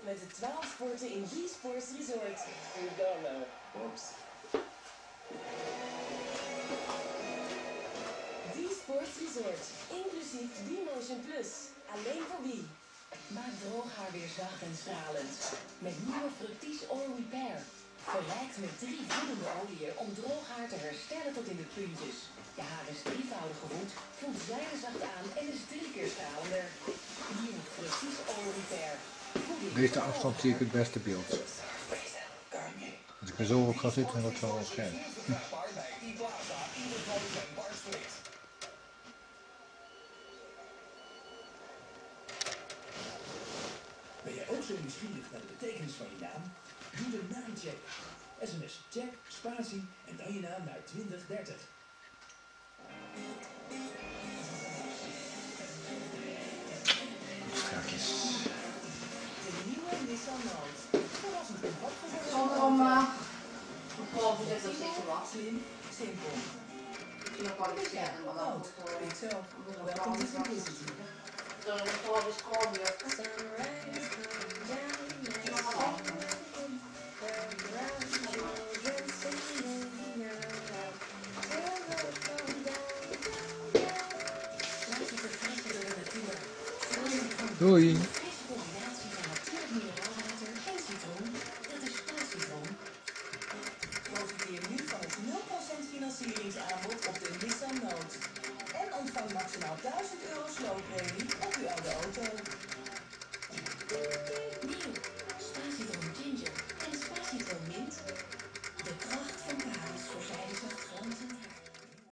met de 12 sporten in V-Sports Resort. Hoe dan nou? Oeps. V-Sports Resort, inclusief V-Motion Plus. Alleen voor wie? Maak droog haar weer zacht en stralend. Met nieuwe Fructis Oil Repair. Verrijkt met 3 voedende oliën om droog haar te herstellen tot in de puntjes. Je haar is drievoudig gevoed, voelt zijdezacht aan en is 3 keer stralender. Nieuwe Fructis Oil Repair. Deze afstand zie ik het beste beeld. Als ik er zo op ga zitten, dan wordt het wel wat scherp. Ben jij ook zo nieuwsgierig naar de betekenis van je naam? Doe de naamcheck. SMS check, spatie en dan je naam naar 2030. Strakjes. De nieuwe Nissan Note. Verrassend compact geworden. Zonder om gewoon te zetten dat ik er was. Slim, simpel. Misschien ook wel iets zeggen, maar dan moet het Weet zo. wel Welkom to gewoon simplicity. dan moet het gewoon weer scrollen. Doei! Frisse combinatie van natuurlijk mineraalwater en citroen, dat is Spa-citroen. Profiteer nu van het 0% financieringsaanbod op de Nissan Note. En ontvang maximaal €1000 slooppremie op uw oude auto.